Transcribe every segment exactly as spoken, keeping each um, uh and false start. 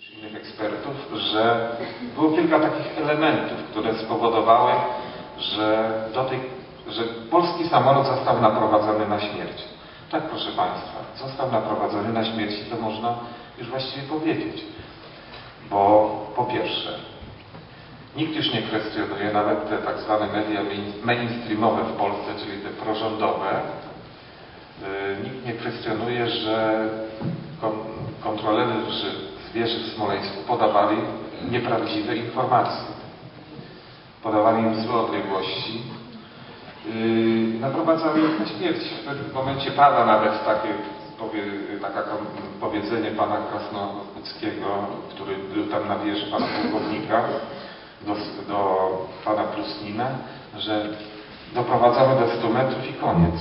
innych ekspertów, że było kilka takich elementów, które spowodowały, że, do tej, że polski samolot został naprowadzony na śmierć. Tak, proszę Państwa, został naprowadzony na śmierć i to można już właściwie powiedzieć. Bo po pierwsze, nikt już nie kwestionuje, nawet te tak zwane media mainstreamowe w Polsce, czyli te prorządowe, yy, nikt nie kwestionuje, że kon kontrolerzy z wieży w Smoleńsku podawali nieprawdziwe informacje. Podawali im złe odległości, yy, naprowadzali ich na śmierć. W pewnym momencie pada nawet takie powie, taka powiedzenie pana Krasnoludzkiego, który był tam na wieży, pana pułkownika, do, do pana Prusnina, że doprowadzamy do stu metrów i koniec.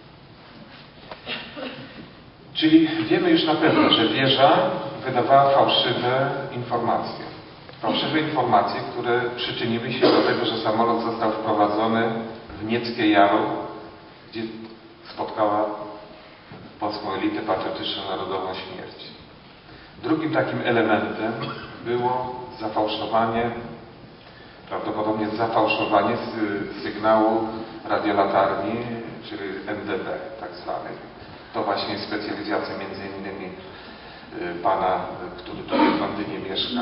Czyli wiemy już na pewno, że wieża wydawała fałszywe informacje. Fałszywe informacje, które przyczyniły się do tego, że samolot został wprowadzony w Nieckie Jaro, gdzie spotkała polską elitę patriotyczną narodową śmierć. Drugim takim elementem było zafałszowanie, prawdopodobnie zafałszowanie sygnału radiolatarni, czyli N D B tak zwanej. To właśnie specjalizacja między innymi pana, który tutaj w Londynie mieszka.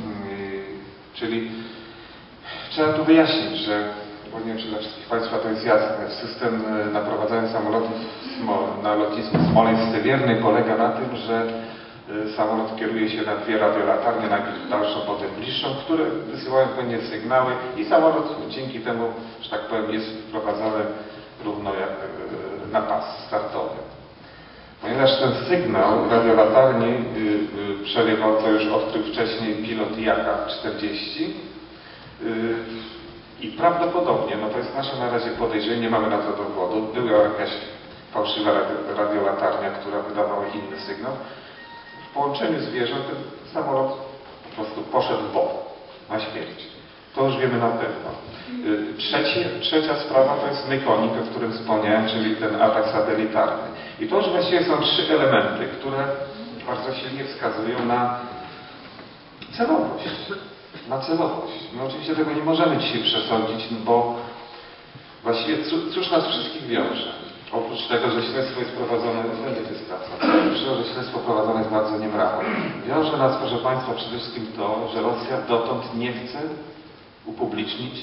Czyli trzeba tu wyjaśnić, że, bo nie wiem, czy dla wszystkich Państwa to jest jasne, system naprowadzania samolotów na lotnisku Smoleńsk-Sewierny polega na tym, że samolot kieruje się na dwie radiolatarnie, najpierw dalszą, potem bliższą, które wysyłają pewnie sygnały i samolot dzięki temu, że tak powiem, jest wprowadzany równo jak na pas startowy. Ponieważ ten sygnał radiolatarni yy, przerywał, co już odkrył wcześniej pilot Jaka czterdzieści yy, i prawdopodobnie, no to jest nasze na razie podejrzenie, nie mamy na to dowodu, była jakaś fałszywa radiolatarnia, która wydawała inny sygnał. W połączeniu z wieżą ten samolot po prostu poszedł w bok, na śmierć. To już wiemy na pewno. Trzecie, trzecia sprawa to jest mykonik, o którym wspomniałem, czyli ten atak satelitarny. I to już właściwie są trzy elementy, które bardzo silnie wskazują na celowość. Na celowość. My oczywiście tego nie możemy dzisiaj przesądzić, bo właściwie cóż nas wszystkich wiąże? Oprócz tego, że śledztwo jest prowadzone, będzie dyskusja, oprócz tego, że śledztwo prowadzone jest bardzo niemrawo. Wiąże nas, proszę Państwa, przede wszystkim to, że Rosja dotąd nie chce upublicznić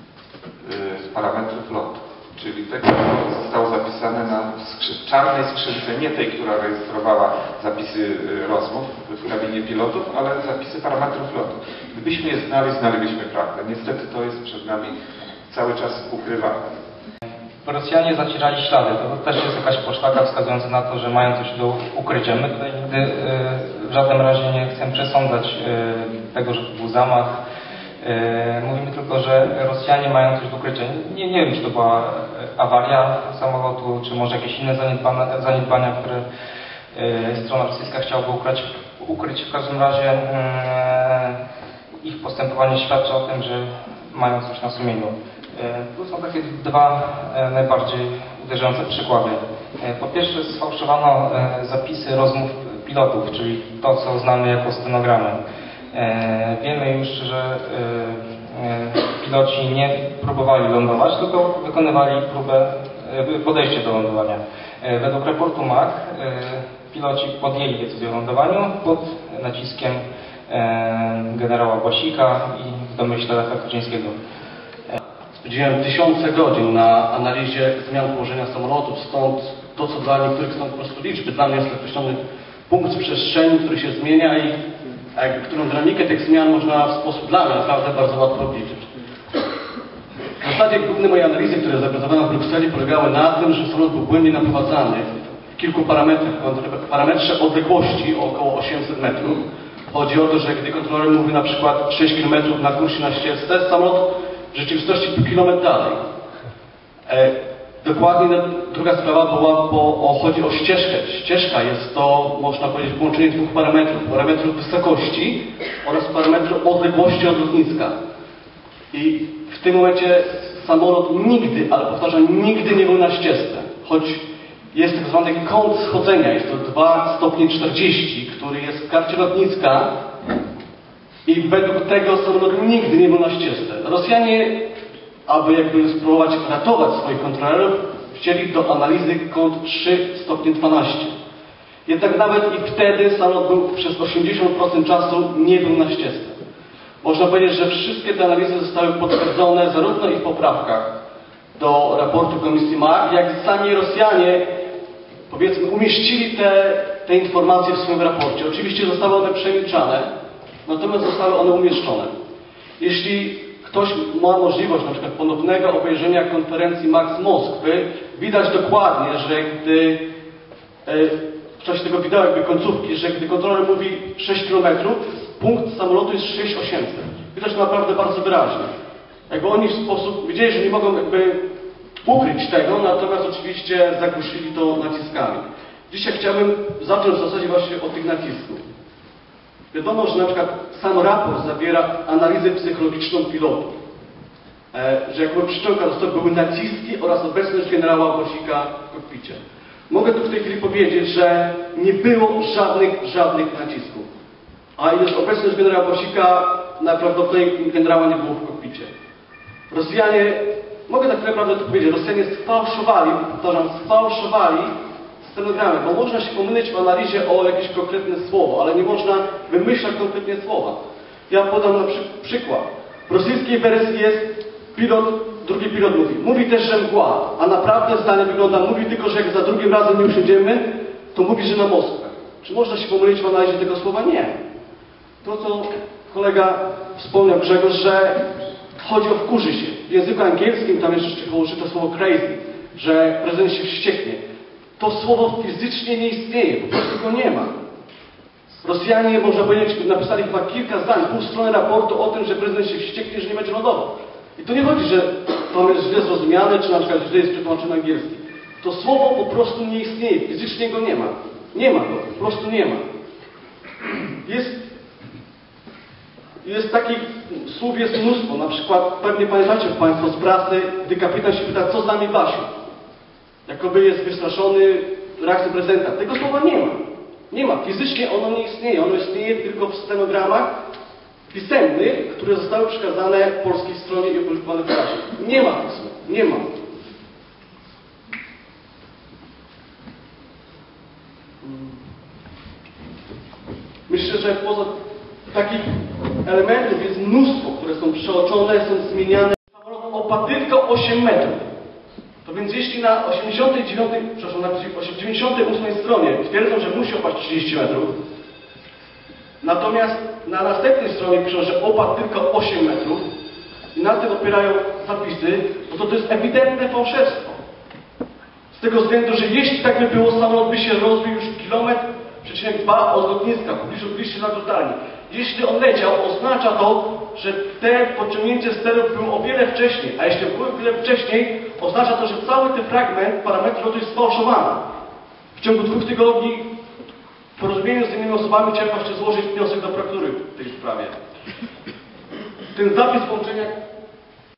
yy, parametrów lotu. Czyli tego, co zostało zapisane na skrzy czarnej skrzynce, nie tej, która rejestrowała zapisy yy, rozmów w kabinie pilotów, ale zapisy parametrów lotu. Gdybyśmy je znali, znalibyśmy prawdę. Niestety to jest przed nami cały czas ukrywane. Rosjanie zacierali ślady. To też jest jakaś poszlaka wskazująca na to, że mają coś do ukrycia. My tutaj nigdy yy, w żadnym razie nie chcemy przesądzać yy, tego, że to był zamach. Yy, mówimy tylko, że Rosjanie mają coś do ukrycia. Nie, nie wiem, czy to była awaria samolotu, czy może jakieś inne zaniedbania, zaniedbania które yy, strona rosyjska chciałaby ukryć. ukryć. W każdym razie yy, ich postępowanie świadczy o tym, że mają coś na sumieniu. Tu są takie dwa najbardziej uderzające przykłady. Po pierwsze, sfałszowano zapisy rozmów pilotów, czyli to, co znamy jako stenogramy. Wiemy już, że piloci nie próbowali lądować, tylko wykonywali próbę podejścia do lądowania. Według raportu M A C piloci podjęli decyzję o lądowaniu pod naciskiem generała Błasika i w domyśle Lecha Kaczyńskiego. Spędziłem tysiące godzin na analizie zmian położenia samolotów, stąd to, co dla niektórych są po prostu liczby. Dla mnie jest określony punkt w przestrzeni, który się zmienia i jakby, którą dynamikę tych zmian można w sposób dla mnie naprawdę bardzo łatwo obliczyć. W zasadzie główne moje analizy, które zaprezentowałem w Brukseli, polegały na tym, że samolot był błędnie naprowadzany w kilku parametrach. W parametrze odległości o około osiemset metrów. Chodzi o to, że gdy kontroler mówi na przykład sześć kilometrów na kursie na ścieżce, samolot w rzeczywistości był kilometr dalej. E, dokładnie druga sprawa była, bo o, chodzi o ścieżkę. Ścieżka jest to, można powiedzieć, połączenie dwóch parametrów. Parametru wysokości oraz parametru odległości od lotniska. I w tym momencie samolot nigdy, ale powtarzam, nigdy nie był na ścieżce. Choć jest tak zwany kąt schodzenia, jest to dwa stopnie czterdzieści, który jest w karcie lotniska I według tego samolot nigdy nie był na ścieżce. Rosjanie, aby jakby spróbować ratować swoich kontrolerów, wzięli do analizy kąt trzy stopnie dwanaście. Jednak nawet i wtedy samolot był przez osiemdziesiąt procent czasu nie był na ścieżce. Można powiedzieć, że wszystkie te analizy zostały potwierdzone zarówno i w poprawkach do raportu Komisji M A G, jak i sami Rosjanie, powiedzmy, umieścili te, te informacje w swoim raporcie. Oczywiście zostały one przemilczane, natomiast zostały one umieszczone. Jeśli ktoś ma możliwość na przykład ponownego obejrzenia konferencji M A G z Moskwy, widać dokładnie, że gdy e, w czasie tego wideo jakby końcówki, że gdy kontroler mówi sześć kilometrów, punkt samolotu jest sześć tysięcy osiemset. Widać to naprawdę bardzo wyraźnie. Jakby oni w sposób, wiedzieli, że nie mogą jakby ukryć tego, natomiast oczywiście zagłuszyli to naciskami. Dzisiaj chciałbym zacząć w zasadzie właśnie od tych nacisków. Wiadomo, że na przykład sam raport zawiera analizę psychologiczną pilotu. E, że jakby przyczynka do tego były naciski oraz obecność generała Bosika w kokpicie. Mogę tu w tej chwili powiedzieć, że nie było żadnych, żadnych nacisków. A ileż obecność generała Bosika, najprawdopodobniej generała nie było w kokpicie. Rosjanie, mogę tak naprawdę to powiedzieć, Rosjanie sfałszowali, powtarzam, sfałszowali stenogramy, bo można się pomylić w analizie o jakieś konkretne słowo, ale nie można wymyślać konkretnie słowa. Ja podam na przy, przykład. W rosyjskiej wersji jest pilot, drugi pilot mówi, mówi też, że mgła, a naprawdę zdanie wygląda, mówi tylko, że jak za drugim razem nie usiądziemy, to mówi, że na Moskwę. Czy można się pomylić w analizie tego słowa? Nie. To, co kolega wspomniał, Grzegorz, że chodzi o wkurzy się. W języku angielskim tam jeszcze użyto słowo crazy, że prezydent się wścieknie. To słowo fizycznie nie istnieje, po prostu go nie ma. Rosjanie, można powiedzieć, napisali chyba kilka zdań, pół strony raportu o tym, że prezydent się wścieknie, że nie będzie lądował. I to nie chodzi, że to jest źle zrozumiane, czy na przykład źle jest przetłumaczone na angielski. To słowo po prostu nie istnieje, fizycznie go nie ma. Nie ma go, po prostu nie ma. Jest Jest takich słów jest mnóstwo. Na przykład, pewnie pamiętacie Państwo z prasy, gdy kapitan się pyta, co z nami Basiu? Jakoby jest wystraszony reakcją prezydenta. Tego słowa nie ma. Nie ma. Fizycznie ono nie istnieje. Ono istnieje tylko w stenogramach pisemnych, które zostały przekazane polskiej stronie i opublikowane w prasie. Nie ma tych słów. Nie ma. Myślę, że poza takich elementów jest mnóstwo, które są przeoczone, są zmieniane. Samolot opadł tylko osiem metrów. To więc jeśli na osiemdziesiątej dziewiątej, przepraszam, na dziewięćdziesiątej ósmej stronie twierdzą, że musi opaść trzydzieści metrów, natomiast na następnej stronie piszą, że opadł tylko osiem metrów i na tym opierają zapisy, no to to jest ewidentne fałszerstwo. Z tego względu, że jeśli tak by było, samolot by się rozbił już kilometr przecinek dwa od lotniska, w pobliżu bliższy na dotarni. Jeśli on leciał, oznacza to, że te podciągnięcie sterów było o wiele wcześniej, a jeśli było o wiele wcześniej, oznacza to, że cały ten fragment parametru lotu jest sfałszowany. W ciągu dwóch tygodni w porozumieniu z innymi osobami chciałem jeszcze złożyć wniosek do prokuratury w tej sprawie. Ten zapis połączenia